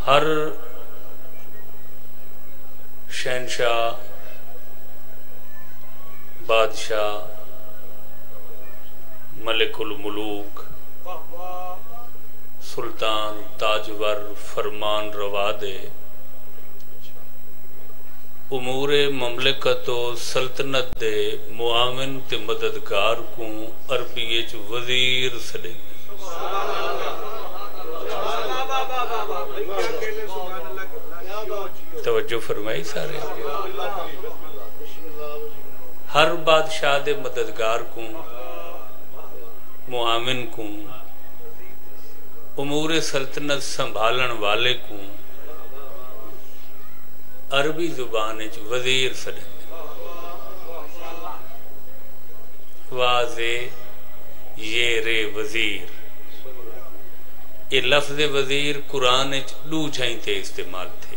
ہر شہنشاہ، بادشاہ، ملک الملوک، سلطان، تاجور، فرمان روا دے امور مملکت و سلطنت دے معاون تے مددگار کو عربی چ وزیر سڈے توجہ فرمائی سارے. ہر بادشاہ دے مددگار کو، معاون کو، امور سلطنت سنبھالن والے کو عربی زبان وزیر سڈے. واضح یہ رے وزیر، یہ لفظ وزیر قرآن دو جائیں تے استعمال تھے.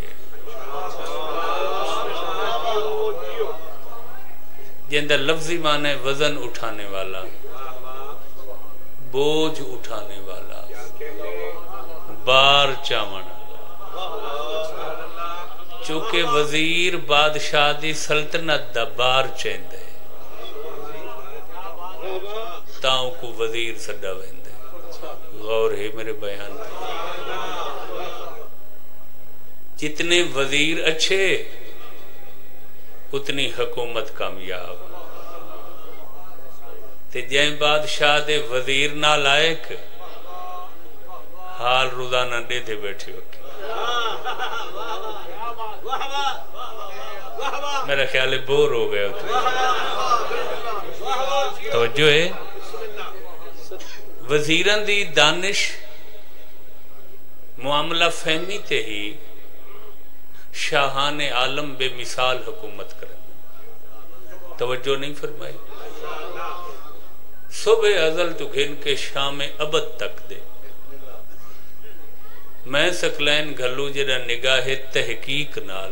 جندہ لفظی معنی وزن اٹھانے والا، بوجھ اٹھانے والا، بار چاون. چونکہ وزیر بادشاہ دی سلطنت دا بار چیند ہے، تاؤں کو وزیر سڈا ویند ہے. غور ہے میرے بیان پہ. جتنے وزیر اچھے اتنی حکومت کامیاب. تے جائیں بادشاہ دے وزیر نہ لائق حال روزانہ دے دے بیٹھے ہوتے. میرا خیال ہے بور ہو گیا ہوتے. توجہ ہے. وزیران دی دانش معاملہ فہمی تے ہی شاہان عالم بے مثال حکومت کریں. توجہ نہیں فرمائی. صبح ازل تو گھن کے شام ابد تک دے میں سکلین گھلو جڑا نگاہ تحقیق نال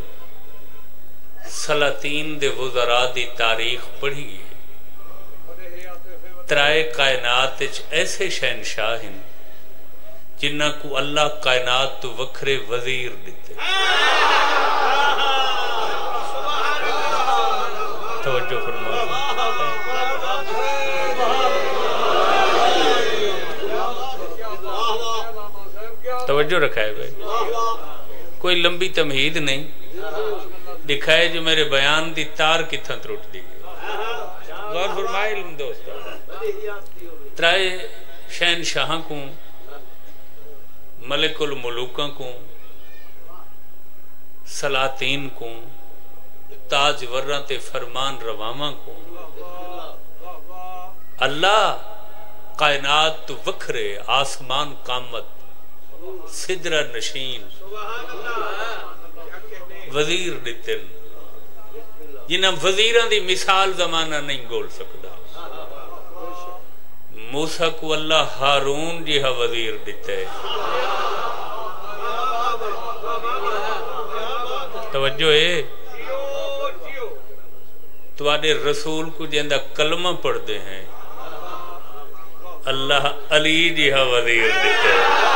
سلاطین دے وزراء دی تاریخ پڑھی ہے. ترائے کائنات ایسے شہنشاہ ہیں جنہ کو اللہ کائنات تو وکھرے وزیر دیتے. توجہ فرمائے. توجہ رکھائے بھائی. کوئی لمبی تمہید نہیں دکھائے جو میرے بیان دی تار کتھاں ترٹ دی گئی. غور فرمائے علم دوست. ترائے شہنشاہاں کو، ملک الملوکاں کو، سلاطین کو، تاج ورہ تے فرمان رواما کو اللہ کائنات تو وکھرے آسمان قامت صدرہ نشین وزیر دیتے جنہاں وزیران دی مثال زمانہ نہیں گول سکتا. موسیٰ کو اللہ ہارون جہاں وزیر دیتے. توجہ ہے. تواڈے رسول کو جندہ کلمہ پڑھ دے ہیں اللہ علی جہاں وزیر دیتے.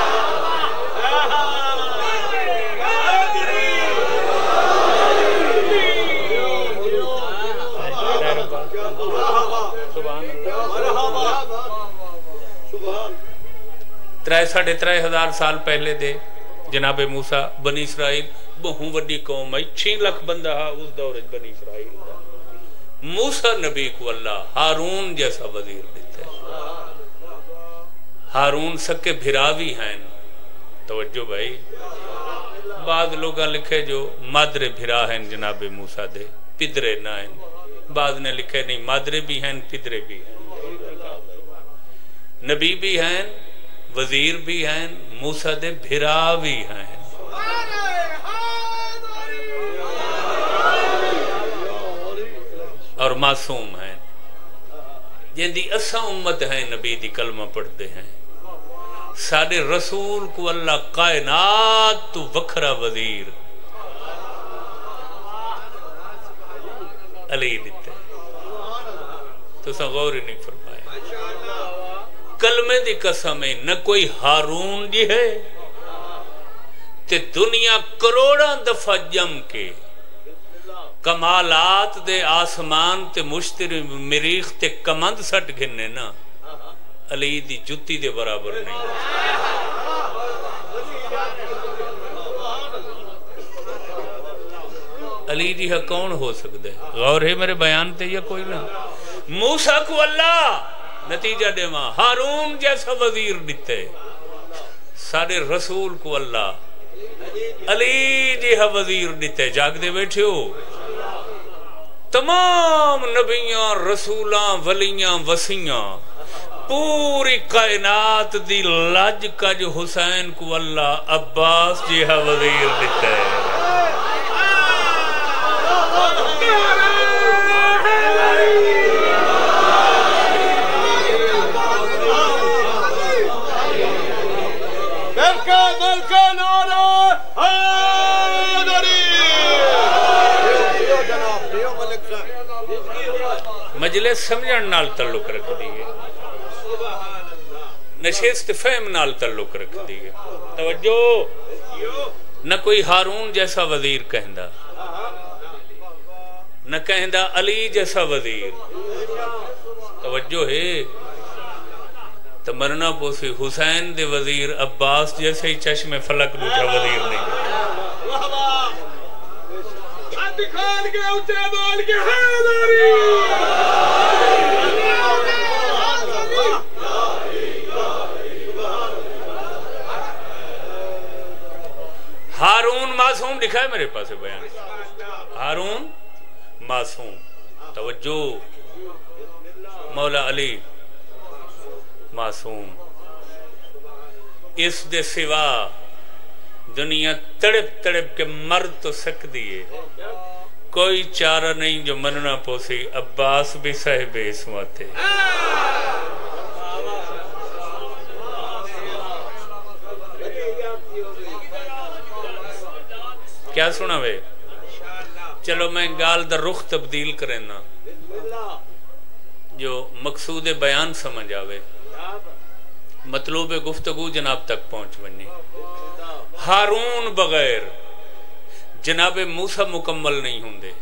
ترائے ساڑھے 3,000 سال پہلے دے جناب موسیٰ بنی اسرائیل بہوں وڈی قوم ہے. 6 لاکھ بندہ اس دور بنی اسرائیل. موسیٰ نبی کو اللہ ہارون جیسا وزیر دیتا ہے. ہارون سکے بھراوی ہیں. توجہ بھائی. بعض لوگاں لکھے جو مادرے بھرا ہیں جناب موسیٰ دے، پدرے نہ ہیں. بعض نے لکھے نہیں مادرے بھی ہیں پدرے بھی ہیں. نبی بھی ہیں، وزیر بھی ہیں، موسیٰ دے بھرا بھی ہیں. اور معصوم ہیں جن دی اساں امت ہیں نبی دی کلمہ پڑھتے ہیں. سارے رسول کو اللہ کائنات تو وکھرا وزیر علی دیتے. تو سا غور ہی نہیں فرمایا. کلمے دی قسم ہے نہ کوئی ہارون جی ہے تے دنیا کروڑاں دفعہ جم کے کمالات دے آسمان تے مشتری مریخ تے کمند سٹ گھنے نا علی دی جتی دے برابر نہیں. علی جی ہاں کون ہو سکتے غور ہے میرے بیان تے یا کوئی نہ. موسیٰ کو اللہ نتیجہ دے ماں ہارون جیسا وزیر دیتے سارے رسول کو اللہ علی جی ہاں وزیر دیتے. جاگ دے بیٹھے ہو تمام نبیاں رسولاں ولیاں وسیعاں پوری کائنات دی لج کج حسین کو اللہ عباس جی ہاں وزیر دیتے. مجلس سمجھن نال تعلق رکھ دیئے نشست فہم نال تعلق رکھ دیئے. توجہ نہ کوئی ہارون جیسا وزیر کہندہ نہ کہندہ علی جیسا وزیر. توجہ ہے تمرنا پوسی حسین دے وزیر عباس جیسے ہی چشم فلک دوٹا وزیر نہیں. دکھال کے اچھے بول کے حیداری ہارون معصوم لکھا ہے میرے پاس بیان. ہارون معصوم. توجہ مولا علی معصوم. اس دے سوا دنیا تڑپ تڑپ کے مر تو سکتی ہے کوئی چارہ نہیں جو مننا پوسی عباس بھی صاحب عصمت ہے. کیا سنا وے چلو میں گال دا رخ تبدیل کرنا جو مقصود بیان سمجھ آوے مطلوب گفتگو جناب تک پہنچ ونی. ہارون بغیر جناب موسیٰ مکمل نہیں ہوں دے.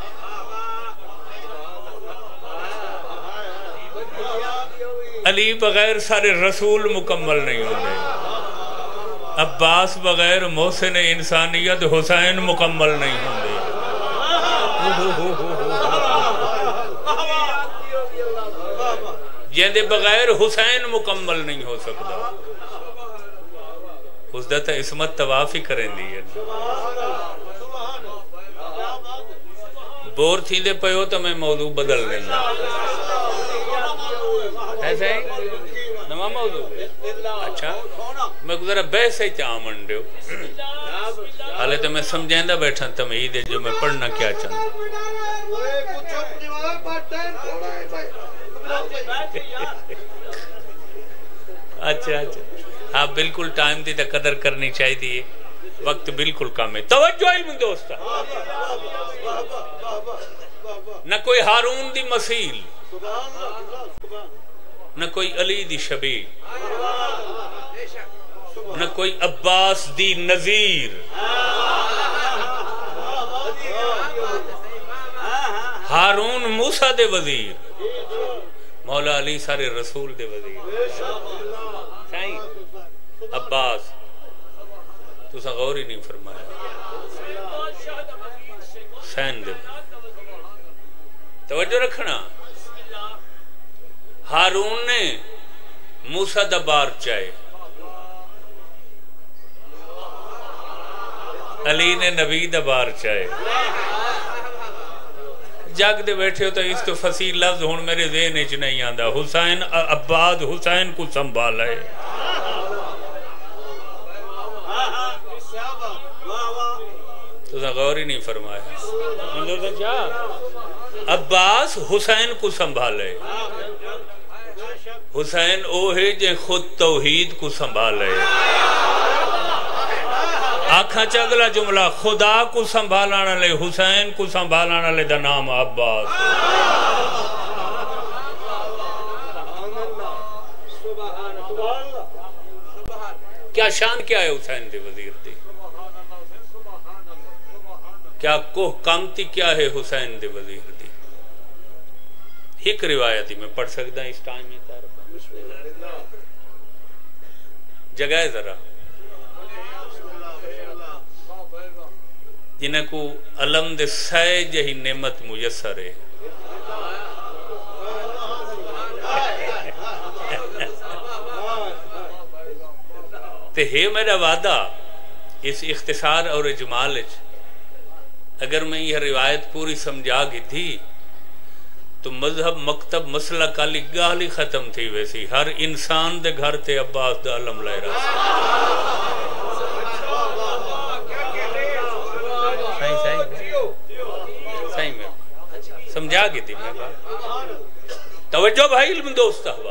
علی بغیر سارے رسول مکمل نہیں ہوں دے. عباس بغیر محسن انسانیت حسین مکمل نہیں ہوں دے. یہ دے بغیر حسین مکمل نہیں ہو سکتا. اس دا تا عصمت طواف ہی کریں دی ہے. بور تھی دے پہو تو میں موضوع بدل لینا ایسا ہے نما موضوع. اچھا میں گزرا بحث ہی چاہ منڈے ہو حالے تو میں سمجھائندہ بیٹھا تمہید ہے جو میں پڑھنا کیا چاہتا. اچھا اچھا ہاں بالکل ٹائم دی تا قدر کرنی چاہی دیئے وقت بالکل کم ہے. توجہ علم دوستا نہ کوئی ہارون دی مسیل نہ کوئی علی دی شبیہ نہ کوئی عباس دی نظیر. ہارون موسیٰ دے وزیر مولا علی سارے رسول دے وزیر. عباس تو سا غور ہی نہیں فرمایا حسین دے. توجہ رکھنا ہارون نے موسیٰ دا بار چاہے علی نے نبی دا بار چاہے. جاگ دے بیٹھے ہو تو اس تو فصیح لفظ ہون میرے ذہن اچھ نہیں آندہ. حسین عباد حسین کو سنبھالا ہے. تو سا غور ہی نہیں فرمایا. عباس حسین کو سنبھالے. حسین او ہے جے خود توحید کو سنبھالے. آکھاں چاگلا جملہ خدا کو سنبھالانا لے حسین کو سنبھالانا لے دا نام عباس. کیا شان کیا ہے حسین دے وزیر دی. کیا کوہ کامتی کیا ہے حسین دے وزیر دی. ایک روایت ہی میں پڑھ سکتا ہوں اس ٹائم میں جگہ ہے ذرا جنہیں کو علم دے سائے جہی نعمت میسر ہے. تے ہے میرا وعدہ اس اختصار اور اجمال اگر میں یہ روایت پوری سمجھا گئی تھی تو مذہب مکتب مسئلہ کالی گالی ختم تھی. ویسی ہر انسان دے گھر تے عباس دا علم لے رہا صحیح میں سمجھا گئی تھی میں بات. توجہ بھائی علم دوست ہوا.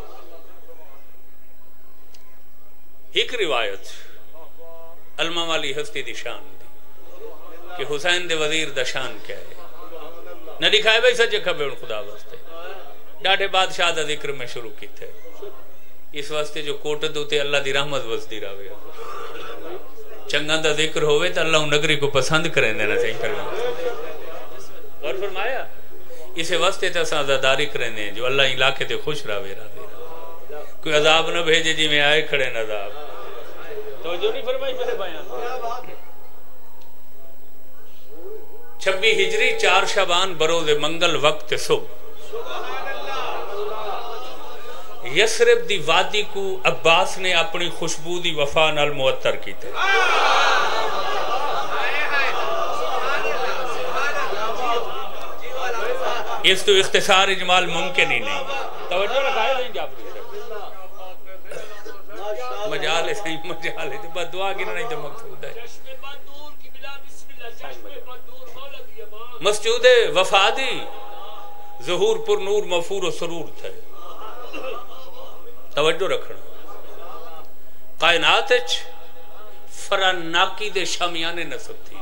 ایک روایت علمہ والی ہستی دی شان دی کہ حسین دے وزیر دا شان کیا ہے نہ دکھائے بھائی سچے کھبے ان خدا واسطے. ڈاٹے بادشاہ دا ذکر میں شروع کی تھے اس واسطے جو کوٹ دوتے اللہ دی رحمت وزدی راوے چنگا دا ذکر ہوئے تو اللہ نگری کو پسند کریں دینا صحیح کرنا. اور فرمایا اسے واسطے تو سازاداری کریں دیں جو اللہ علاقے تے خوش راوے کوئی عذاب نہ بھیجے جی میں آئے کھڑے نہ عذاب. توجہ نہیں فرمائی میرے بیان. 26 ہجری 4 شعبان بروز منگل وقت صبح یسرب دی وادی کو عباس نے اپنی خوشبو دی وفا نال معطر کی تھے. اس تو اختصار اجمال ممکن ہی نہیں. توجہ رکھائے نہیں جا مجال ہے صحیح مجال ہے تو بس دعا گنا نہیں تو مقصود ہے. مسجود وفادی ظہور پر نور مفور و سرور تھے. توجہ رکھنا کائنات فرناکی دے شامیانے نصب تھی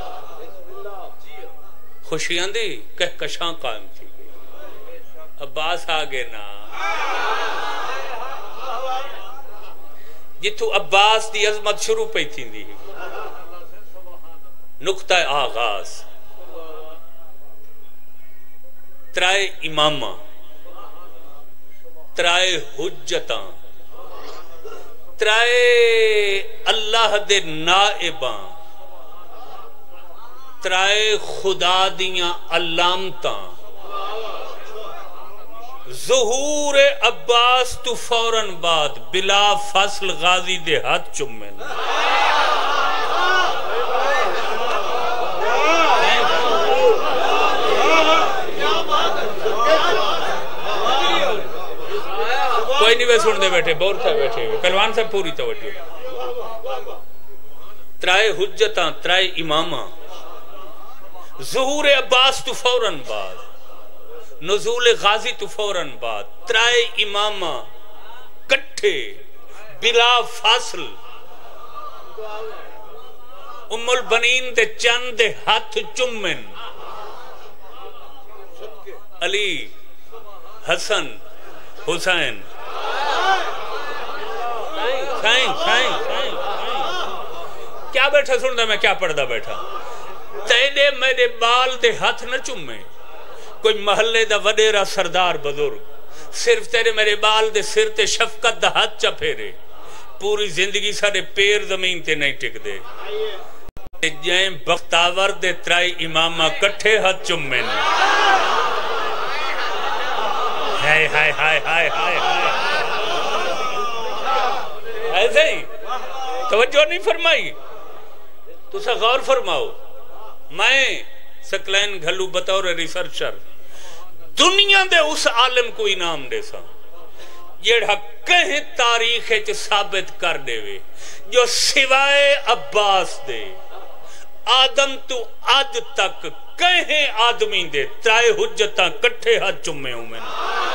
خوشیاں دی کہکشاں قائم تھی. عباس آگے نا جتو عباس دی عظمت شروع پہ تھی دی. نقطہ آغاز ترائے امامہ ترائے حجتاں ترائے اللہ دے نائباں ترائے خدا دیاں علامتاں ظہور عباس تو فوراً بعد بلا فصل غازی دے ہاتھ چمن. کوئی نہیں وہ سن دے بیٹھے بور تھا بیٹھے پہلوان سے پوری توجہ. ترائے حجتاں ترائے امامہ ظہور عباس تو فوراً بعد نزول غازی تو فوراً بعد ترائے امامہ کٹھے بلا فاصل ام البنین دے چند دے ہاتھ چمن. علی حسن حسین کیا بیٹھا سن دا میں کیا پڑھ دا بیٹھا. تیرے میرے بال دے ہاتھ نہ چمے کوئی محلے دا وڈیرا سردار بزرگ صرف تیرے میرے بال دے سر تے شفقت دا ہاتھ چا پھیرے پوری زندگی سارے پیر زمین تے نہیں ٹک دے. جائیں بختاور دے ترائی امامہ کٹھے ہاتھ چمن. ہائے ہائے ہائے ہائے ہائے ایسے ہی توجہ نہیں فرمائی. تو سا غور فرماؤ میں سکلین گھلو بطور ریسرچر دنیا دے اس عالم کو انعام دے سا جیڑا کہیں تاریخ ثابت کر دے وے جو سوائے عباس دے آدم تو آج تک کہیں آدمی دے ترائے حجتاں کٹھے ہاتھ چمے ہوں میں.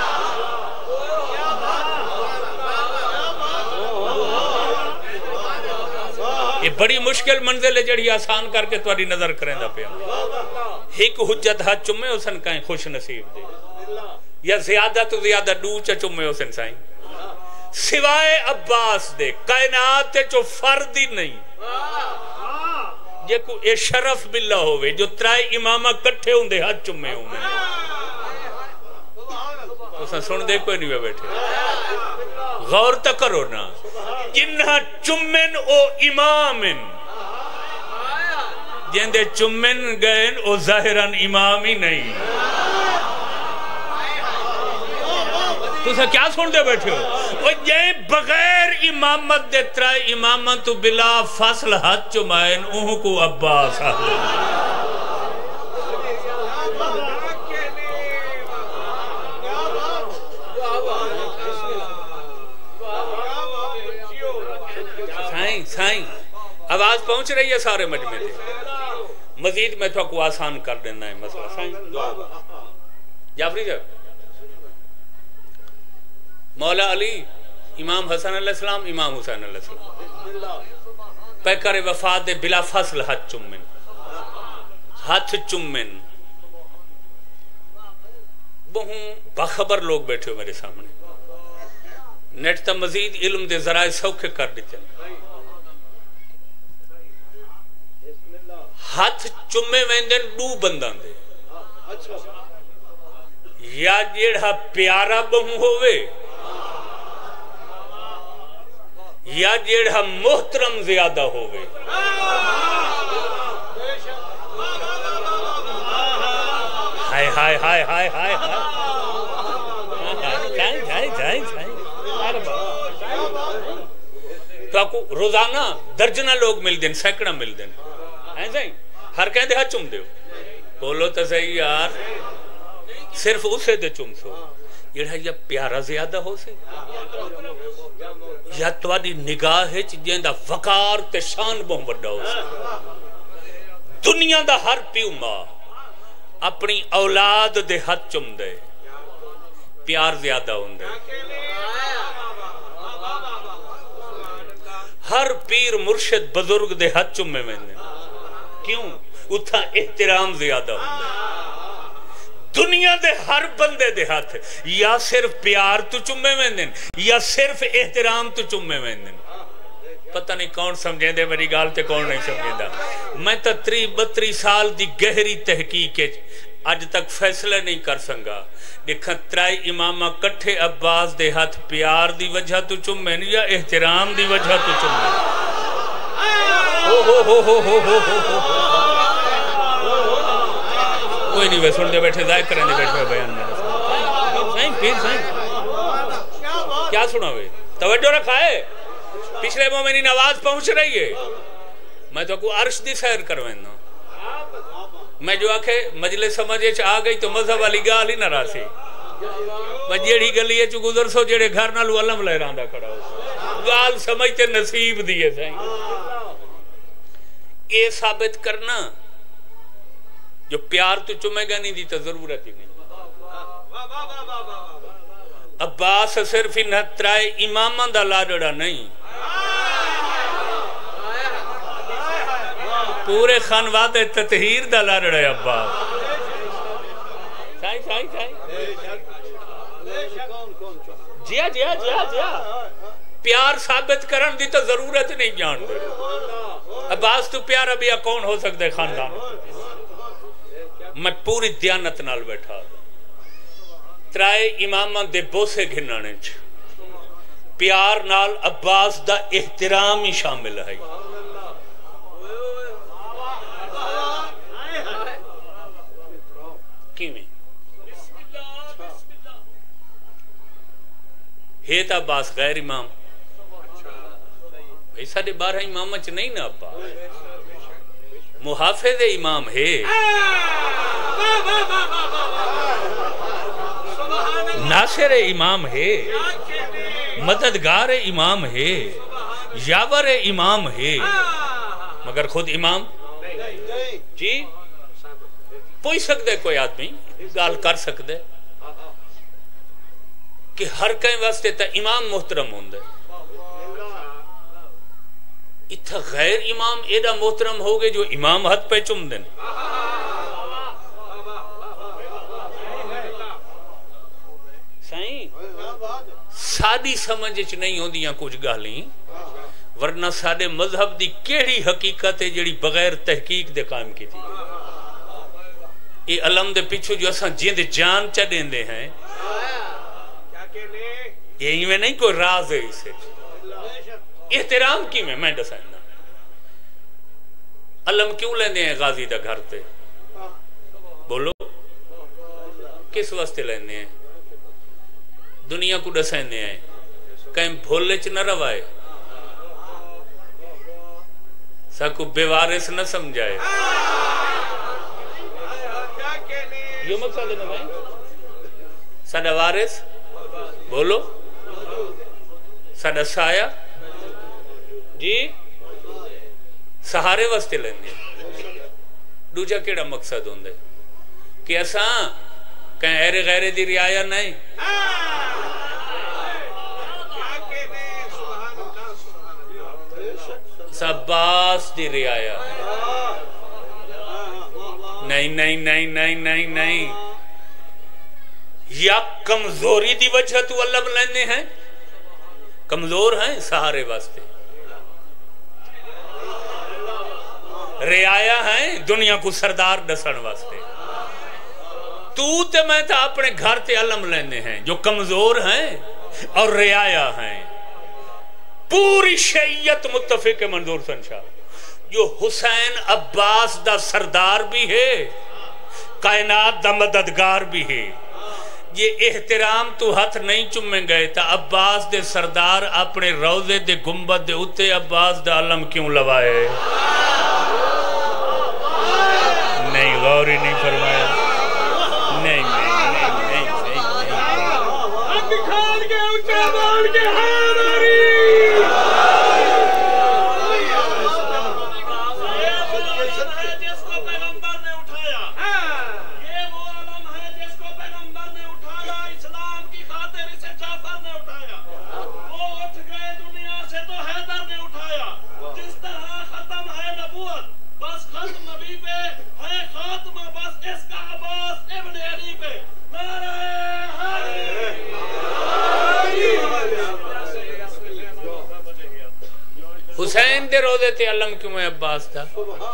یہ بڑی مشکل منزل ہے جڑی آسان کر کے تمہاری نظر کریں دا پیا. ایک حجت ہاتھ چمے اسن کہیں خوش نصیب دے یا زیادہ تو زیادہ ڈوچا چمے اسن سائیں سوائے عباس دے کائنات چو فرد ہی نہیں جے کو اے شرف باللہ ہوئے جو ترائے امامہ کٹھے ہوں دے ہاتھ چمے ہوں میں تو سن دے کوئی نہیں بیٹھے غور تک کرو نا جنہا چمن او امامن جن دے چمن گئن او ظاہران امام ہی نہیں تو سا کیا سن دے بیٹھے ہو وہ جائیں بغیر امامت دے ترائے امامت تو بلا فصل ہاتھ چمائن اوہ کو عباس سائیں آواز پہنچ رہی ہے سارے مجمع تھے مزید میں تو کو آسان کر دینا ہے مسئلہ سائیں جعفری جب مولا علی امام حسن علیہ السلام امام حسین علیہ السلام پیکر وفات دے بلا فصل ہاتھ چمن بہوں باخبر لوگ بیٹھے ہو میرے سامنے نیٹ تا مزید علم دے ذرائع سوکھے کر دیتے ہیں ہاتھ چمے ویندن دو بندان دے یا جیڑا پیارا بہوں ہوئے یا جیڑا محترم زیادہ ہوئے ہائے ہائے ہائے ہائے ہائے تو آپ کو روزانہ درجنہ لوگ مل دیں سینکڑا مل دیں ہر کہیں دے ہاتھ چم دے بولو تو صحیح یار صرف اسے دے چم سو یہ یا پیارا زیادہ ہو سے یا تواری نگاہ ہے جن دا وقار تے شان بہن بڑا ہو سے دنیا دا ہر پیو ماں اپنی اولاد دے ہاتھ چم دے پیار زیادہ ہوں دے ہر پیر مرشد بزرگ دے ہاتھ چم میں دے کیوں اتھا احترام زیادہ ہوں دے دنیا دے ہر بندے دے ہاتھ یا صرف پیار تو چمے میں دن یا صرف احترام تو چمے میں دن پتہ نہیں کون سمجھیں دے میری گال تے کون نہیں سمجھیں دا میں تا 32 سال دی گہری تحقیق ہے آج تک فیصلہ نہیں کر سنگا دیکھا ترائی امامہ کٹھے عباس دے ہاتھ پیار دی وجہ تو چمے یا احترام دی وجہ تو چمے کوئی نہیں وہ سن دے بیٹھے ذائق کریں دے بیٹھے بیان میرے سائیں پیر سائیں کیا سنا ہوئے توجہ رکھا ہے پچھلے مومنین آواز پہنچ رہی ہے میں تو کو عرش دی سیر کروین میں جو آکھے مجلس سمجھے آ گئی تو مذہب والی گال ہی نہ راسی میں جیڑی گلی ہے چو گزر سو جیڑے گھر نالو علم لے راندہ کھڑا ہو گال سمجھتے نصیب دیئے سائیں یہ ثابت کرنا جو پیار تو چمے گا نہیں دی تو ضرورت ہی نہیں عباس صرف انہا ترائے امامان دا لاڈڑا نہیں پورے خانواد تطہیر دا لاڈڑا ہے عباس سائیں جیا جیا جیا جیا پیار ثابت کرن دی تو ضرورت نہیں جان دے عباس تو پیارا بھی کون ہو سکتا ہے خاندان میں پوری دیانت نال بیٹھا ترائے امامان دے بوسے گھنانے پیار نال عباس دا احترام ہی شامل ہے کیویں ہے تا عباس غیر امام ایسا دے 12 امام چ نہیں نا ابا محافظ امام ہے ناصر امام ہے مددگار امام ہے یاور امام ہے مگر خود امام جی پوئی سکتے کوئی آدمی گال کر سکتے کہ ہر کہیں واسطے تا امام محترم ہوں دے اتھا غیر امام ایڈا محترم ہوگے جو امام حد پہ چم دن سائیں سادی سمجھچ نہیں ہوں دیاں کچھ گالیں ورنہ ساڈے مذہب دی کیڑی حقیقت ہے جڑی بغیر تحقیق دے قائم کی تھی؟ یہ علم دے پیچھو جو اساں جیند جان چا دیندے ہیں یہ میں نہیں کوئی راز ہے اسے احترام کی میں دسائنا علم کیوں لیندے ہیں غازی دا گھر تے بولو کس واسطے لیندے ہیں دنیا کو دسائنے ہیں کہیں بھولے چ نہ روائے ساکو بے وارث نہ سمجھائے یہ مقصد ہے نا بھائی ساڈا وارث بولو ساڈا سایہ جی سہارے واسطے لیندے دوجا کیڑا مقصد ہوندے کہ اساں کہیں ایرے غیرے دی رعایا نہیں عباس دی رعایا نہیں یا کمزوری دی وجہ تو اللہ لینے ہیں کمزور ہیں سہارے واسطے رعایا ہیں دنیا کو سردار دسن واسطے تو تے میں تا اپنے گھر تے علم لینے ہیں جو کمزور ہیں اور رعایا ہیں پوری شیعت متفق منظور سنشاہ جو حسین عباس دا سردار بھی ہے کائنات دا مددگار بھی ہے یہ احترام تو ہاتھ نہیں چمیں گئے تا عباس دے سردار اپنے روزے دے گنبد دے اتے عباس دا علم کیوں لوائے نہیں غوری نہیں فرمایا نہیں دکھان کے اچھا بول کے حسین دے روزے تے علم کیوں ہے عباس تھا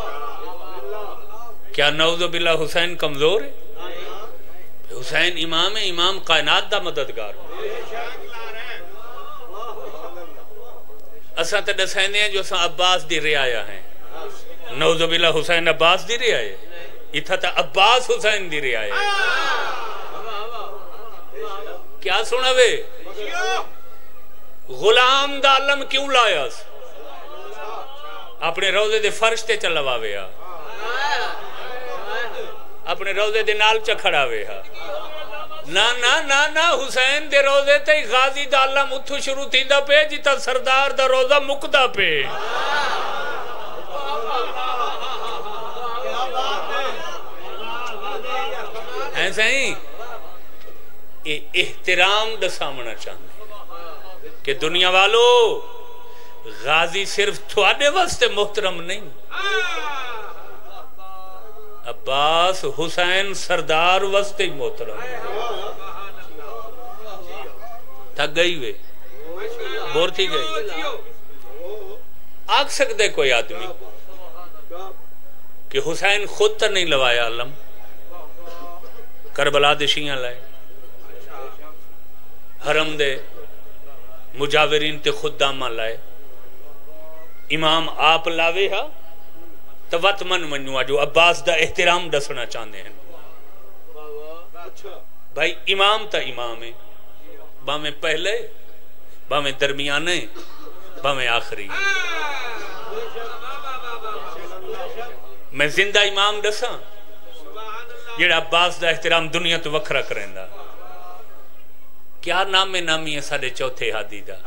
کیا نعوذ باللہ حسین کمزور ہے حسین امام ہے امام کائنات دا مددگار اساں تے دسیندے ہیں جو اساں عباس دی رعایا ہیں نعوذ باللہ حسین عباس دی رعایا اتھا تا عباس حسین دی رعایا کیا سنا وے غلام دا علم کیوں لایا اپنے روزے دے فرش تے چلواوے ہا اپنے روزے دے نال چکھڑاوے ہا نا حسین دے روزے تے غازی دا علم اتھو شروع تھیندا پے جتا سردار دا روزہ مکدا پے ایسا ہی احترام دا سامنا چاہتے کہ دنیا والو غازی صرف تھوڑے واسطے محترم نہیں عباس حسین سردار واسطے ہی محترم تھک گئی وے بور تھی گئی آگ سکتے کوئی آدمی کہ حسین خود تا نہیں لوایا علم کربلا دے شیعہ لائے حرم دے مجاورین تے خدامہ لائے امام آپ لاوے ہا تو وط من منوا جو عباس دا احترام دسنا چاہتے ہیں بھائی امام تا امام ہے باویں پہلے باویں درمیانے باویں آخری میں زندہ امام دساں جیڑا عباس دا احترام دنیا تو وکھرا کریں دا کیا نام میں نامی ہے ساڑھے چوتھے ہادی دا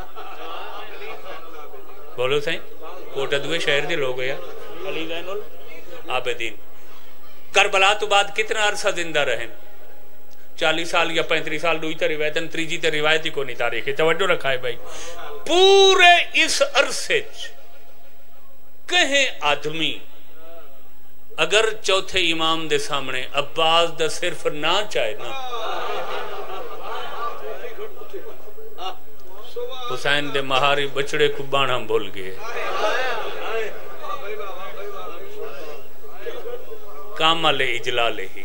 بولو سائیں کوٹا دوے شہر دے لوگ یا علی زین العابدین کربلا تو بعد کتنا عرصہ زندہ رہیں 40 سال یا 35 سال دوئی تا روایتاً تریجی تا روایتی کو نہیں تاریخی توجہ رکھائے بھائی پورے اس عرصے کہیں آدمی اگر چوتھے امام دے سامنے عباس دا صرف نہ چاہے نا حسین دے مہاری بچڑے کو بانا بھول گئے کامل اجلال ہی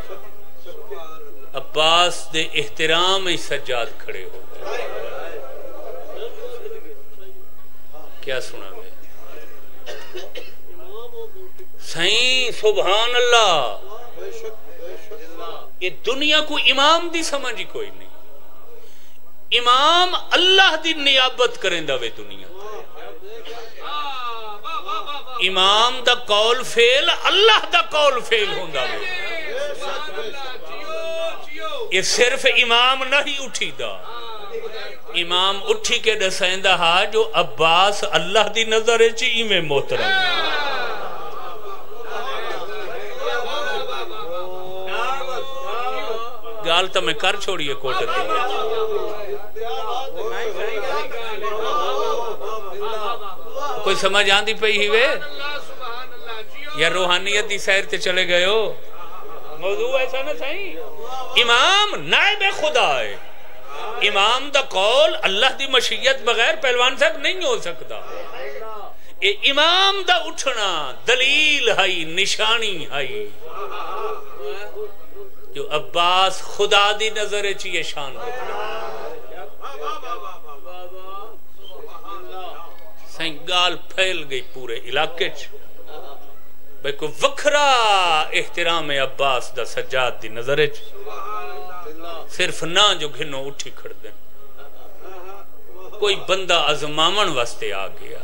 عباس دے احترام ہی سجاد کھڑے ہو گئے کیا سنا میں سائیں سبحان اللہ یہ دنیا کو امام دی سمجھی کوئی نہیں امام اللہ دی نیابت کریں دا وے دنیا امام دا قول فیل اللہ دا قول فیل ہوں دا وے یہ صرف امام نہیں اٹھی دا امام اٹھی کے دسائیں دا ہاں جو عباس اللہ دی نظر چی میں محترم گال تو میں کر چھوڑیے کوٹ دیئے کوئی سمجھ آن دی پئی ہی وے یا روحانیت دی سیر تے چلے گئے ہو موضوع ایسا نہ سائیں امام نائب خدا ہے امام دا قول اللہ دی مشیت بغیر پہلوان صاحب نہیں ہو سکتا امام دا اٹھنا دلیل ہے نشانی ہے جو عباس خدا دی نظر چیئے شان رکھنا سنگال پھیل گئی پورے علاقے بھئی کو وکھرا احترام عباس دا سجاد دی نظر صرف نہ جو گھنوں اٹھی کھڑ دیں کوئی بندہ ازمامن واسطے آ گیا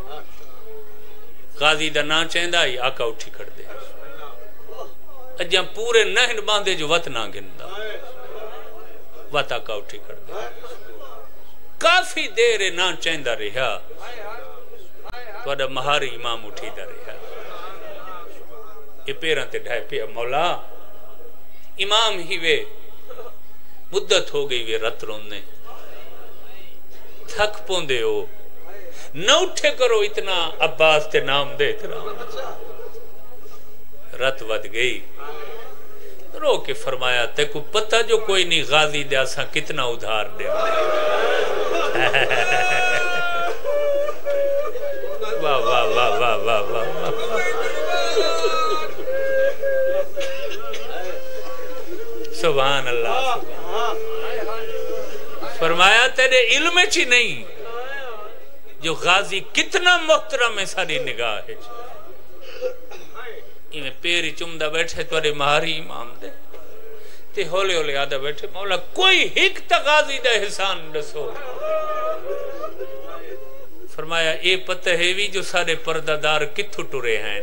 غازی دا نا چیندہ ہی آقا اٹھی کھڑ دیں اجاں پورے نہن باندے جو وط نہ گندہ وط آقا اٹھی کر دے کافی دیر نہ چیندہ رہا تو اڈا مہاری امام اٹھی دا رہا یہ پیران تے ڈھائے پیا مولا امام ہی وے مدت ہو گئی وے رت رونے تھک پوندے ہو نہ اٹھے کرو اتنا عباس تے نام دے اتنا رت ود گئی رو کے فرمایا تے کو پتہ جو کوئی نہیں غازی دیا سا کتنا ادھار دے واہ واہ واہ واہ واہ واہ سبحان اللہ فرمایا تیرے علم چی نہیں جو غازی کتنا محترم ہے ساری نگاہ ہے میں پیری چمدہ بیٹھے توڑے مہاری امام دے تے ہولے ہولے آدھا بیٹھے مولا کوئی ہک تغازی دے حسان رسو فرمایا اے پتہ ہے بھی جو سارے پردادار کتھو ٹورے ہیں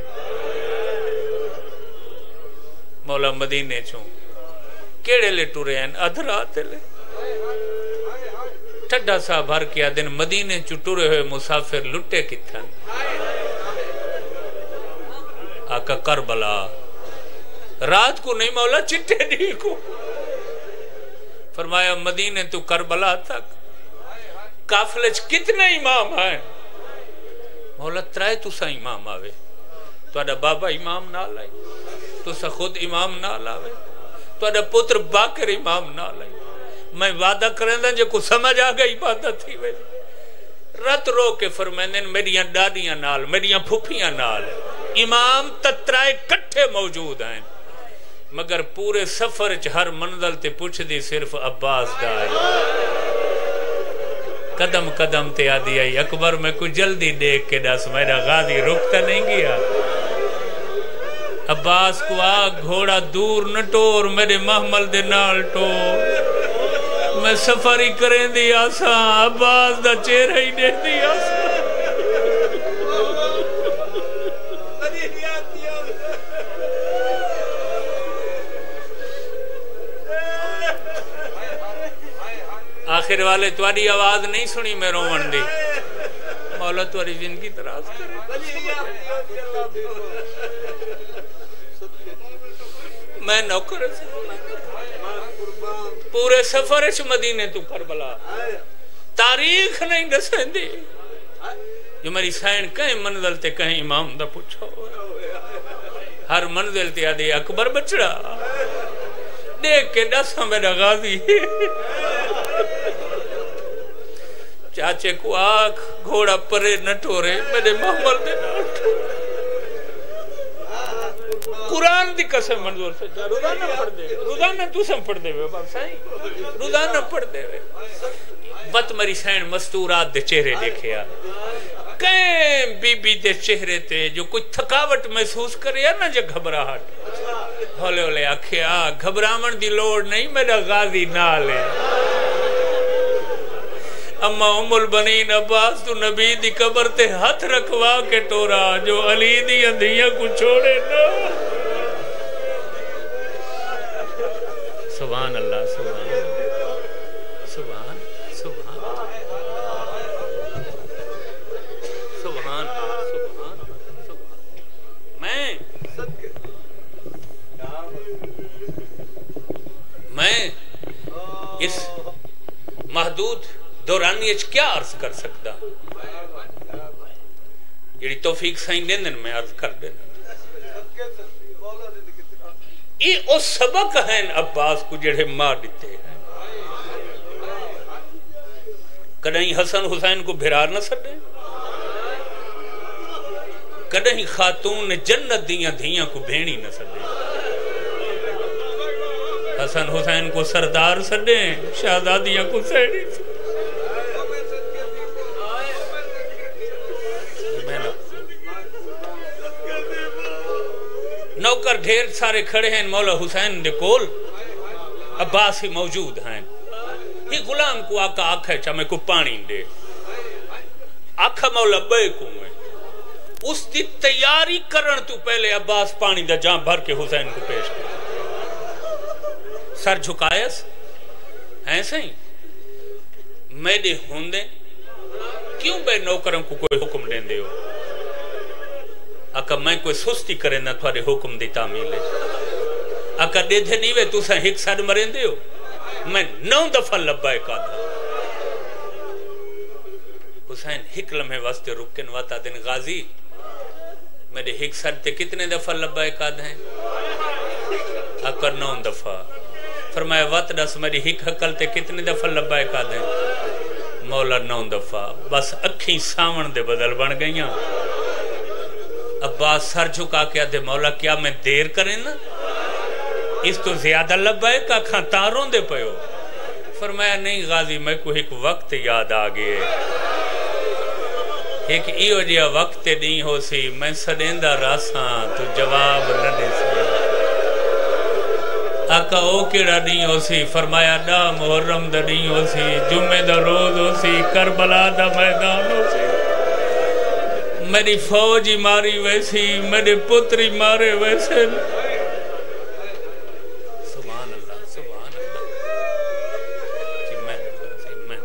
مولا مدینے چوں کیڑے لے ٹورے ہیں ادھر آتے لے ٹھڈا سا بھر کیا دن مدینے چوں ٹورے ہوئے مسافر لٹے کتھن آقا کربلا رات کو نہیں مولا چٹے دی کو فرمایا مدینے تو کربلا تک کافلج کتنے امام ہیں مولا ترائے تو سا امام آوے تو اڈا بابا امام نہ لائے تو سا خود امام نہ لاوے تو اڈا پتر باکر امام نہ لائے میں وعدہ کریں دا جو کو سمجھ آگا عبادت تھی ویلی رت رو کے فرمائن میریاں ڈاڈیاں نال میریاں پھوپیاں نال امام تترائے کٹھے موجود ہیں مگر پورے سفر ہر منزل تے پوچھ دی صرف عباس دائی قدم قدم تے آدھی آئی اکبر میں کوئی جلدی دیکھ کے دس میرا غازی رکتا نہیں گیا عباس کو آگ گھوڑا دور نٹور میرے محمل دے نال ٹور میں سفری کریں دی آسا عباس دا چہرہ ہی دے دی آسا آخر والے تواڈی آواز نہیں سنی میں رومن دی مولا تواڈی زندگی دراز کرے میں نوکر پورے سفر مدینے تو کربلا تاریخ نہیں دسیں دی جو میری سائن کہیں منزل تے کہیں امام دا پوچھو ہر منزل تے آدھے اکبر بچڑا دیکھ کے دسا میرا غازی چاچے کو آکھ گھوڑا پرے نہ ٹورے میرے محمد دے نہ قرآن دی قسم منظور سے روزانہ پڑھ دے روزانہ تو پڑھ دے باب سائیں روزانہ پڑھ دے بت مری سین مستورات دے چہرے دیکھے کہیں بی بی دے چہرے تے جو کچھ تھکاوٹ محسوس کرے یا نا جو گھبراہٹ ہولے ہولے آکھے گھبرامن دی لوڑ نہیں میرا غازی نال ہے اما ام البنین عباس تو نبی دی قبر تے ہاتھ رکھوا کے ٹورا جو علی دی اندھیاں کو چھوڑے نا سبحان اللہ سبحان سبحان سبحان سبحان سبحان میں اس محدود دورانیچ کیا عرض کر سکتا جیڑی توفیق سائن دین میں عرض کر دینا یہ او سبق ہیں عباس کو جڑے مار دیتے ہیں کدہیں حسن حسین کو بھرار نہ سڑے کدہیں خاتون جنت دیاں دھیاں کو بھینی نہ سڑے حسن حسین کو سردار سڑے شہزادیاں کو سیڑی سڑے نوکر ڈھیر سارے کھڑے ہیں مولا حسین دے کول عباس ہی موجود ہیں ہی غلام کو آقا آکھے چاہے کو پانی دے آکھا مولا بے کو میں اس دی تیاری کرن تو پہلے عباس پانی دا جان بھر کے حسین کو پیش کر سر جھکایس ہیں سہی میرے ہوندے کیوں بے نوکروں کو کوئی حکم دیں دے ہو آقا میں کوئی سستی کرے نہ تھوڑے حکم دی تعمیل ہے آقا دے دے نیوے تو سا ہک ساڑ مرین دے ہو میں 9 دفعہ لبائے کا تھا حسین ہک لمحے واسطے رکن واتا دن غازی میرے ہک ساڑ تے کتنے دفعہ لبائے کا ہیں آقا 9 دفعہ فرمایا وات دس میری ہک حقل تے کتنے دفعہ لبائے کا ہیں مولا 9 دفعہ بس اکھیں ساون دے بدل بن گئیاں عباس سر جھکا کے آدھے مولا کیا میں دیر کریں نا اس تو زیادہ لبائے کا کھان تاروں دے پہو فرمایا نہیں غازی میں کو ایک وقت یاد آگئے ایک ایو جیا وقت نہیں ہو سی میں سدیندہ راساں تو جواب نہ دے سی آقا او کیڑا نہیں ہو سی فرمایا ڈا محرم دا نہیں ہو سی جمعہ دا روز ہو سی کربلا دا میدان ہو سی میری فوجی ماری ویسی میرے پتری مارے ویسے سبحان اللہ سبحان اللہ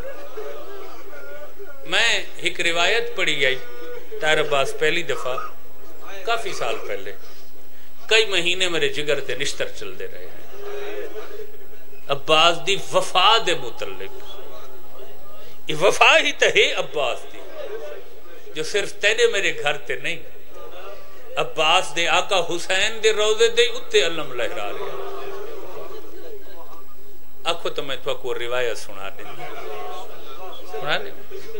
میں ایک روایت پڑھی گئی طاہر عباس پہلی دفعہ کافی سال پہلے کئی مہینے میرے جگر تے نشتر چل دے رہے ہیں عباس دی وفا دے متعلق یہ وفا ہی تے ہے عباس دی جو صرف تیرے میرے گھر تے نہیں عباس دے آقا حسین دے روزے دے اتے علم لہرا رہے آنکھو تو میں تو کو روایت سنا دیں سنا دیں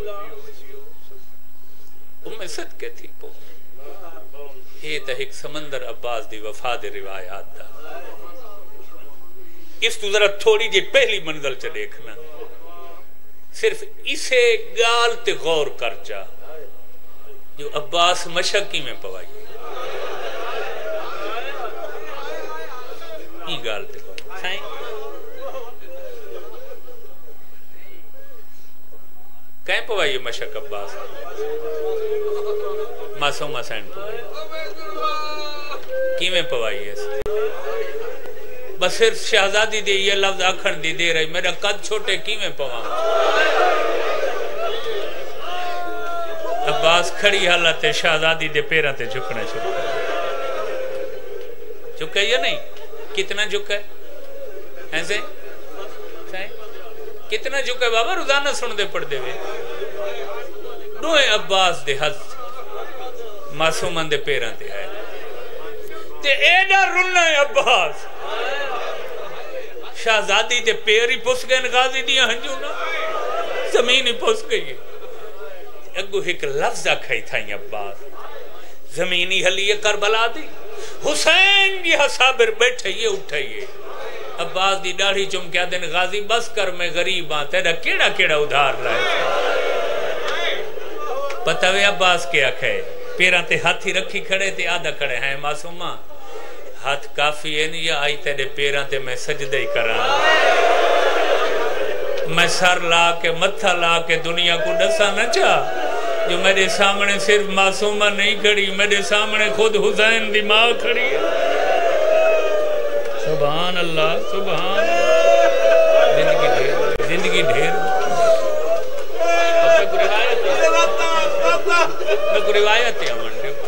ام صدقے تھی پو یہ تا ایک سمندر عباس دی وفا دے روایات دا اس تو ذرا تھوڑی جی پہلی منزل چا دیکھنا صرف اسے گال تے غور کر جا جو عباس مشکی میں پوائی یہ گال تے سائیں کہیں پوائی مشک عباس معصوم حسین پوائی کی میں پوائی ہے بس صرف شہزادی دے یہ لفظ آکھن دی دے رہی میرا قد چھوٹے کی میں پوائی عباس کھڑی حالت شہزادی دے پیران تے جھکنے شروع جھکے یا نہیں کتنا جھکے ایسے کتنا جھکے بابا روزانہ سن دے پڑھ دے وے نوے عباس دے حض معصومن دے پیران تے آئے تے ایڈا رنہ ہے عباس شہزادی دے پیری پس گئن غازی دیا ہنجونا زمین ہی پوس گئی اگو ایک لفظ کھائی تھا عباس زمینی حلیہ کربلا دی حسین یہ صابر بیٹھئیے اٹھئیے عباس دی ڈاڑھی چم کیا دن غازی بس کر میں غریب ہاں تیرا کیڑا کیڑا ادھار لائے پتہ وے عباس کیا کھائے پیران تے ہاتھی رکھی کھڑے تے آدھا کھڑے ہیں معصومہ ہاتھ کافی ہے نہیں یا آئی تیرے پیران تے میں سجدہ ہی کران میں سر لا کے متھا لا کے دنیا کو ڈسا نہ چاہ جو میرے سامنے صرف معصومہ نہیں کھڑی میرے سامنے خود حسین دی ماں کھڑی ہے سبحان اللہ سبحان زندگی ڈھیر میں کو روایت ہے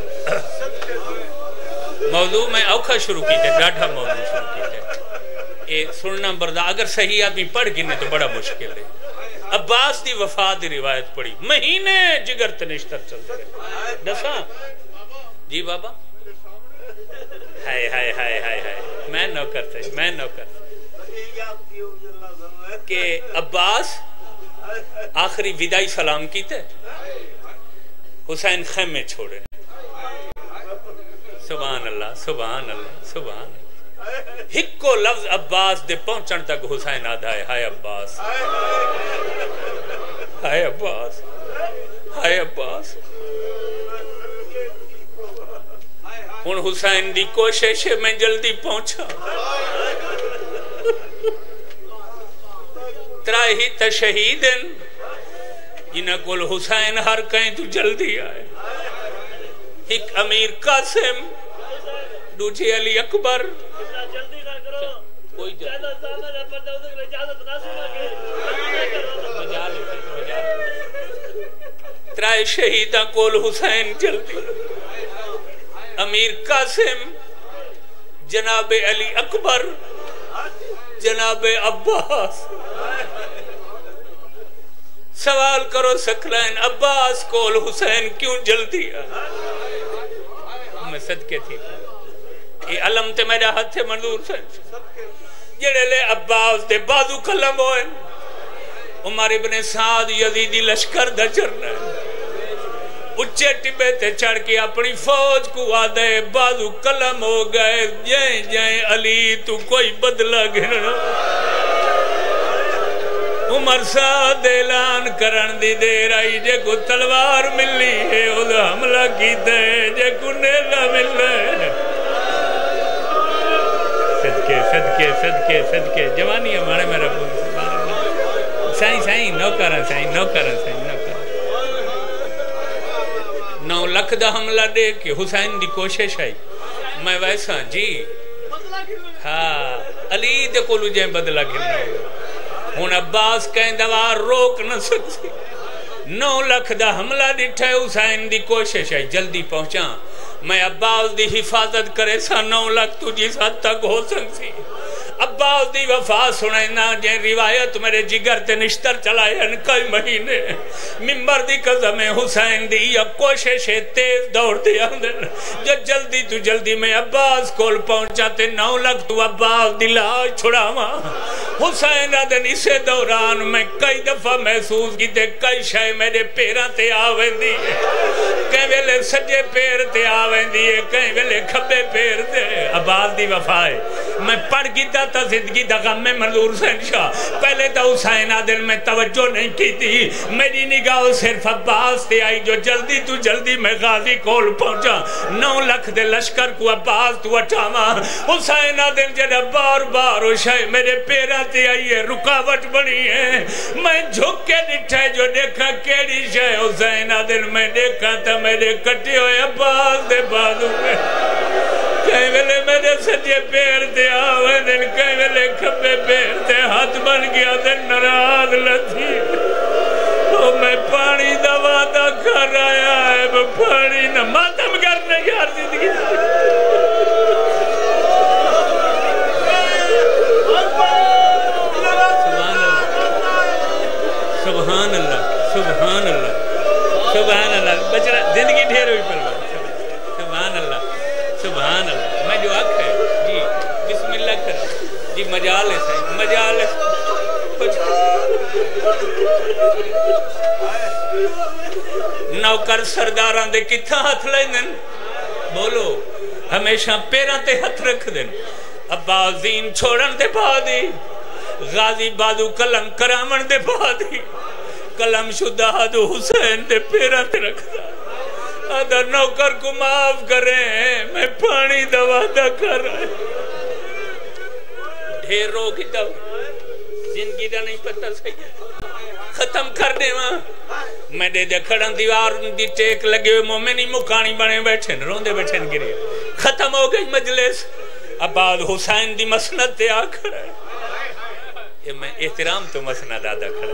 موضوع میں اوکھا شروع کی تھے ڈاٹھا موضوع شروع کی تھے یہ سننا بردہ اگر صحیح آدمی پڑھ گنے تو بڑا مشکل ہے عباس دی وفا دی روایت پڑھی مہینے جگر تنشتر چلتے رہے دسا جی بابا ہائے ہائے ہائے ہائے ہائے میں نوکر کہ عباس آخری ودائی سلام کی تھے حسین خیمے چھوڑے سبحان اللہ سبحان اللہ سبحان اللہ ہکو لفظ عباس دے پہنچن تک حسین آدھا ہے ہائے عباس ہائے عباس ہائے عباس ان حسین دی کوشش میں جلدی پہنچا تراہی تشہیدن جنہ کل حسین ہر کہیں تو جلدی آئے ایک امیر قاسم دوجھے علی اکبر کوئی ترائے شہیدہ کول حسین جلدی امیر قاسم جناب علی اکبر جناب عباس سوال کرو سکلین عباس کول حسین کیوں جلدی ہے میں صدقے تھی یہ علم تے میرا ہاتھ ہے منظور سے جڑے لے عباس دے بازو قلم ہوئے عمر ابن سعد یزیدی لشکر دا چرنا ہے اچھے ٹبے تے چڑھ کے اپنی فوج کو آدھے بازو قلم ہو گئے جائیں جائیں علی تو کوئی بدلہ گھرنا عمر سعد اعلان کرن دی دیر آئی جے کو تلوار ملی ہے ادھا حملہ کی دے جے کو نیلہ ملے صدقے جوانی ہمارے میں رب سائیں نوکرن 9 لکھ دا حملہ دے کہ حسین دی کوشش ہے میں ویسا جی ہاں علی دے کو لجیں بدلہ گھرنا ہوگا ہون عباس کہیں دوار روک نہ سکتی 9 لکھ دا حملہ ڈٹھے حسین دی کوشش ہے جلدی پہنچا میں عباس دی حفاظت کرے سا 9 لکھ تجھی حد تک ہو سکتی عباس دی وفا سنینا جن روایت میرے جگر تے نشتر چلائے ان کئی مہینے ممبر دی قضم حسین دی یا کوشش تیز دوڑ دیا جو جلدی تو جلدی میں عباس کول پہنچا تے 9 لکھ تو عباس دی لاش چھڑا ماں حسین آدن اسے دوران میں کئی دفعہ محسوس کی تے کئی شاہ میرے پیرہ تے آویں دی کہیں ویلے سجے پیر تے آویں دی کہیں ویلے کھبے پیر تے عباس دی وفا ہے میں پڑھ گیتا تا زندگی دا غم میں منظور حسین شاہ پہلے تا حسین عادل میں توجہ نہیں کی تھی میری نگاہ صرف عباس تے آئی جو جلدی تو جلدی میں غازی کول پہنچا 9 لکھ دے لشکر کو عباس تو اٹھاما حسین عادل جڑا بار بار شاہ میرے پیرہ تے آئی ہے رکاوٹ بنی ہے میں جھک کے ڈٹھے جو دیکھا کیڑی شاہ حسین عادل میں دیکھا تا میرے کٹے ہوئے عباس دے بازو میں کہیں ویلے میرے سجے پیر تے آوے دن کہیں ویلے کھبے پیر تے ہاتھ بن گیا دن نراز لتھی او میں پانی دا وعدہ کر آیا ہے وہ پانی نہ ماتم کرنے یار زندگی سبحان اللہ سبحان اللہ سبحان اللہ بچڑا زندگی ڈھیر ہوئی پر سبحان اللہ سبحان اللہ میں جو حق ہے جی بسم اللہ کر جی مجالس ہے مجالس نوکر سرداراں دے کتھا ہاتھ لے دن بولو ہمیشہ پیراں تے ہاتھ رکھ دن عباس دین چھوڑن دے پا دی غازی بادو کلم کرامن دے پا دی کلم شدہ دو حسین دے پیراں تے رکھ دا ادھر نوکر کو معاف کریں میں پانی دوادہ کر رہے ڈھیر رو کی دو زندگی دا نہیں پتہ صحیح ہے ختم کر دے ماں میں دے کھڑن دیوار دی ٹیک لگے ہوئے مومنی مکانی بنے بیٹھیں روندے بیٹھیں گرے ختم ہو گئی مجلس عباد حسین دی مسند تے آ کھڑا ہے میں احترام تو مسند آدھا کھڑا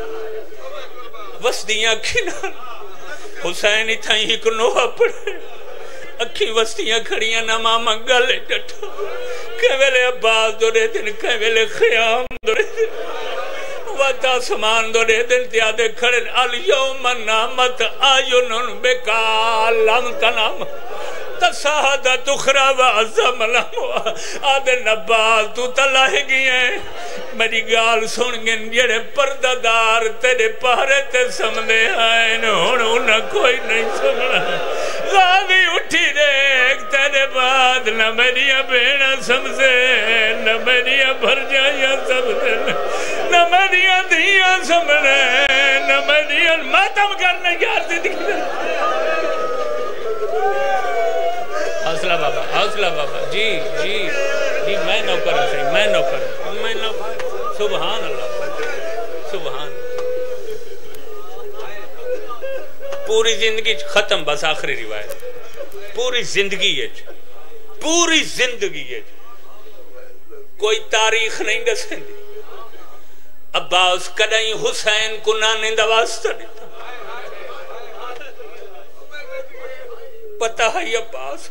وسدیاں کھنال حسین ہی تھا ہی کنوہ پڑے اکھی وسدیاں کھڑیاں نما منگلے ڈٹھا کہ ویلے عباد دو رہے دن کہ ویلے خیام دو رہے دن وطا سمان دو رہے دن تیادے کھڑے الیوم نامت آیونن بکال لم تنام تساہدہ تخرا وعظم لہم آدھے نباز تو تلاہ گئی ہیں میری گال سن گن جڑے پرددار تیرے پہرے تے سمدے آئیں انہوں کوئی نہیں سننا غازی اٹھی دیکھ تیرے بعد نہ میری بیڑا سمزے نہ میری بھر جائیاں سمزے نہ میری دھیاں سمنے نہ میری ماتم کرنے یار سے دکھنے حوصلہ بابا حوصلہ بابا جی جی جی میں نوکر ہوں صحیح میں نوکر ہوں میں نوکر سبحان اللہ سبحان پوری زندگی ختم بس آخری روایت پوری زندگی کوئی تاریخ نہیں دسیں دی عباس کدائیں حسین کو نانے دواسطہ دیتا پتہ ہے عباس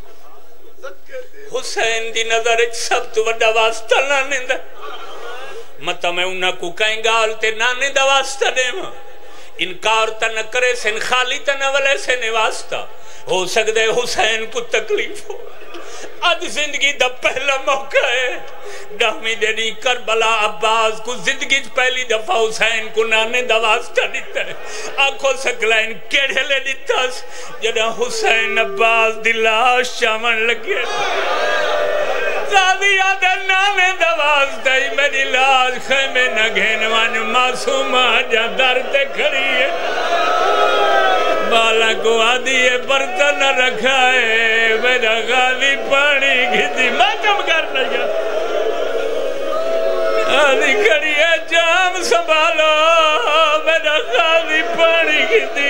حسین دی نظر ایک سب تو وڈا واسطہ نانے دا مطا میں انہاں کو کہیں گال تے نانے دا واسطہ دے ماں انکار تا نہ کرے سن خالی تا نہ ولے سے واسطہ ہو سکتے حسین کو تکلیف ہو آج زندگی دا پہلا موقع ہے دہمی دینی کربلا عباس کو زندگی پہلی دفعہ حسین کو نانے دا واسطہ دیتا ہے آنکھوں سکلائن کیڑے لے دیتا جدہ حسین عباس دلاش شامن لگے غازی آدھے نانے دا واسطہ ہی میری لاش خیمے نہ گھینوان معصوم آجا درد کھڑی ہے بالا کو آدھی یہ برتن رکھا ہے میرا غازی پانی گھتی ماتم کر لگا آدھی کھڑی ہے جام سنبھالو میرا غازی پانی گھتی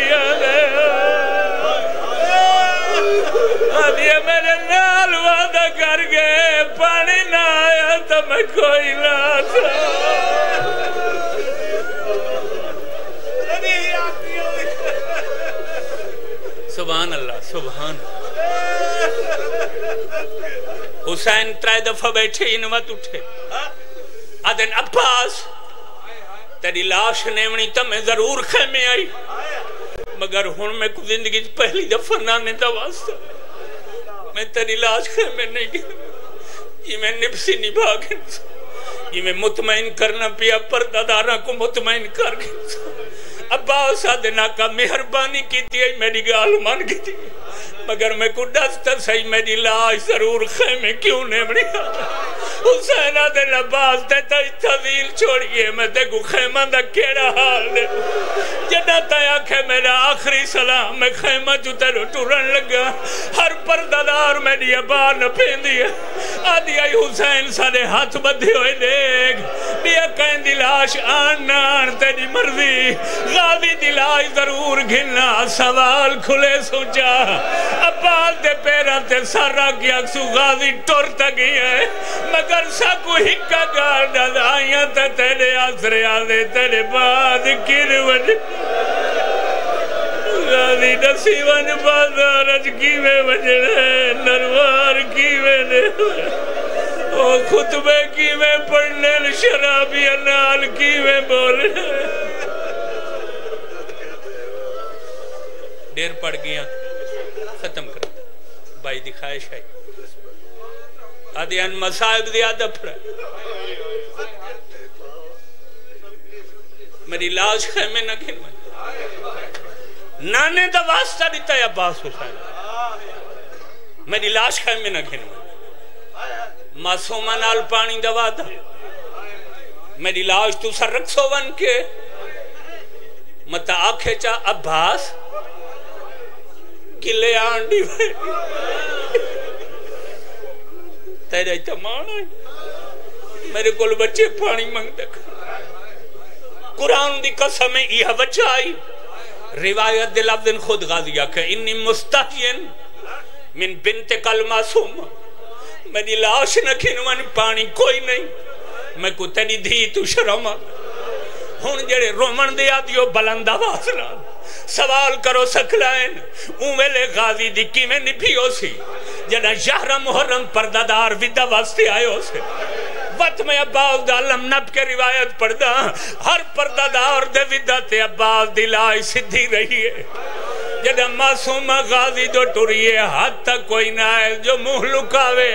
آدھی میرے نال وعدہ کر گئے پانی نہ آیا تو میں کوئی لاتا سبحان اللہ سبحان حسین ترائے دفعہ بیٹھے انوات اٹھے آدھن عباس تیری لاش نیمنی تا میں ضرور خیمے آئی مگر ہون میں کو زندگی پہلی دفعہ نانے دا واسطہ میں تیری لاش خیمے نہیں گیا یہ میں نفسی نبھا گیا یہ میں مطمئن کرنا پیا پردادارہ کو مطمئن کر گیا عباس آدھنا کا مہربانی کی تھی میری گال مان کی تھی مگر میں کو ڈستا صحیح میری لاش ضرور خیمے کیوں نے بڑی حسین آدھن عباس دیتا تذیل چھوڑیے میں دیکھو خیمہ دا کیڑا حال دے جنہ تایا کہ میرا آخری سلام میں خیمہ جو تیرو ٹورن لگا ہر پردادار میری عبار نہ پھین دیا آدھی آئی حسین سارے ہاتھ بدھے ہوئے دیکھ بیا کہیں دلاش آن نان تیری مرضی غازی دلاش ضرور گھننا سوال کھلے سوچا عباس دے پیرا تے سارا کیا سو غازی ٹور تکی ہے مگر ساکو ہکا گارڈا آئیاں تا تیرے آسرے آدھے تیرے بعد کیر وجہ غازی نصیبان بازارج کیوے وجہ نروار کیوے نے او خطبے کیوے پڑھنے شرابی انال کیوے بولے دیر پڑھ گیا ختم کر بھائی دکھائش ہے آدھے ان مسائب زیادہ پڑھا میری لاش خیمے نہ گھنوائیں نانے دا واسطہ دیتا ہے عباس حسین میری لاش خیمے نہ گھنوائیں معصومہ نال پانی دوا دا میری لاش تو سر رکھسو ون کے متا آنکھے چا عباس گلے آنڈی ہوئے تیرے تمان آئی میرے کول بچے پانی منگ دکھ قرآن دی قسم یہ بچہ آئی روایت دل عبدن خود غازیہ کہ انی مستحین من بنت کل معصوم میری لاش نکھنوان پانی کوئی نہیں میں کو تیری دھی تو شرما ہون جڑے رومن دیا دیو بلند آواز نہ سوال کرو سکلائن اوملے غازی دی کی میں نبھیو سی جنہ یحرم محرم پردادار ویدہ واسطے آئے ہو سے وقت میں عباس دا علم نب کے روایت پڑھدا ہر پردادار دے ویدہ تے عباس دی لائی سدھی رہی ہے جنہ معصوم غازی دو ٹوریے حد تک کوئی نہ ہے جو منہ لکاوے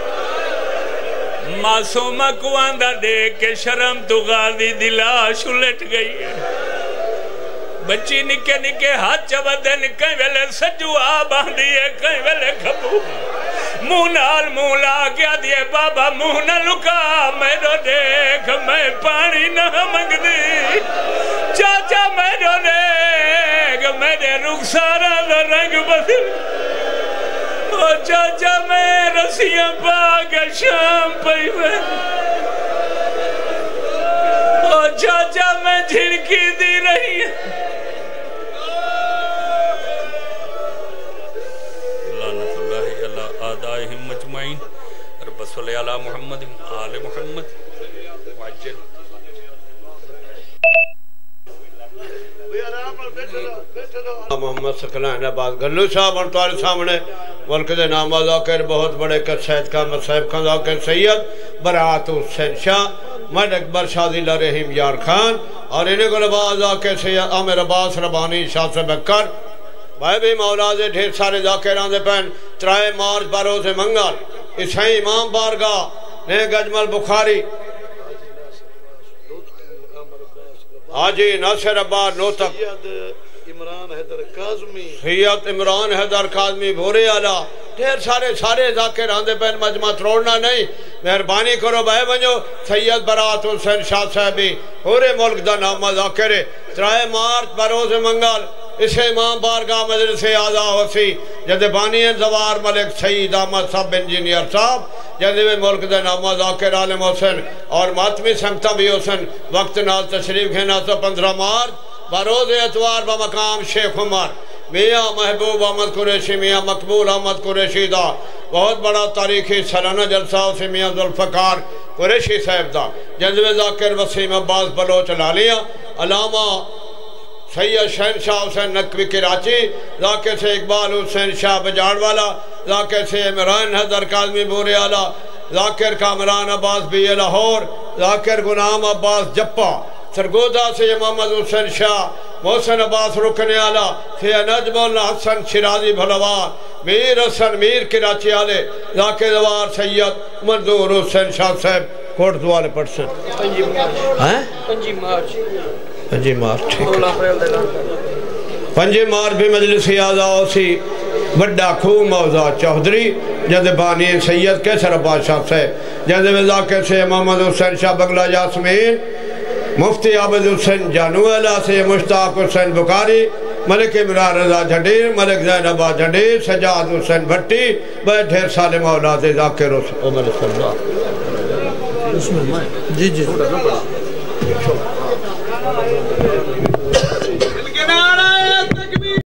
معصومہ کو آندہ دیکھ کے شرم تو غازی دی لاش الٹ گئی ہے بچی نکے نکے ہاتھ چودن کہیں ویلے سجو آبان دیئے کہیں ویلے کھبو مونال مولا گیا دیئے بابا مونہ لکا میرو دیکھ میں پانی نہ منگ دی چاچا میرو دیکھ میرے رخسارہ دا رنگ بدل او چاچا میں رسیاں پاک شام پئی میں او چاچا میں جھڑکی دی رہی ہے آدائهم مجمعین رب صلی علی محمد آل محمد وعجل محمد سکلین آباد گلو صاحب انتوار سامنے ملک دے نام ذاکر بہت بڑے سید کامل صاحب خان ذاکر سید برات حسین شاہ مد اکبر شاہ ذیلہ رحیم یار خان اور انہیں کو لباس ذاکر سید عامر عباس ربانی شاہ سے بکر بھائی بھی مولا سے ڈھیر سارے ذاکران دے پہن 3 مارچ بروز منگل اسائی امام بارگاہ نے گجمل بخاری حاجی ناصر عباد نوتک سید عمران حیدر کاظمی بھورے آلہ ڈھیر سارے ذاکران دے پہن مجمع تروڑنا نہیں مہربانی کرو بھائی بنجو سید برات حسین شاہ صاحبی پورے ملک دا نام ذاکرے 3 مارچ بروز منگل اسے امام بارگاہ مجلس آزا ہوسی جدے بانی زوار ملک سید احمد صاحب انجینئر صاحب جدے میں ملک دے نامہ ذاکر عالم حسین اور ماتمی سمتہ بھی حسین وقت نال تشریف گھینا 15 مارچ بروز اتوار بمقام شیخ عمر میاں محبوب احمد قریشی میاں مقبول احمد قریشی دا بہت بڑا تاریخی سالانہ جلسہ سے میاں ذوالفقار قریشی صاحب دا جدے ذاکر وسیم عباس بلوچ لالیہ علامہ سید شہنشاہ حسین نقوی کراچی ذاکر سے اقبال حسین شاہ بجاڑ والا ذاکر سے عمران حیدر کاظمی بورے آلہ ذاکر کامران عباس بی لاہور ذاکر غلام عباس جپا سرگودا سے محمد حسین شاہ محسن عباس رکن آلہ سید نجم اللہ حسن شرازی بھلوار میر حسن میر کراچی آلے ذاکر دوار سید منظور حسین شاہ صاحب کوٹ دوالے پڑسن 5 مارچ ٹھیک 5 مارچ بھی مجلس آزا ہوسی بڑا کھو موزہ چودھری جد بانی سید کیسر عباس شاہ سے جد ذاکر سے محمد حسین شاہ بنگلہ جاسمین مفتی عابد حسین جانویلہ سے مشتاق حسین بکاری ملک عمران رضا جھنڈیر ملک زینبہ جھنڈیر سجاد حسین بھٹی بہت ڈھیر سال مولا سے ذاکر عمر صلی اللہ جی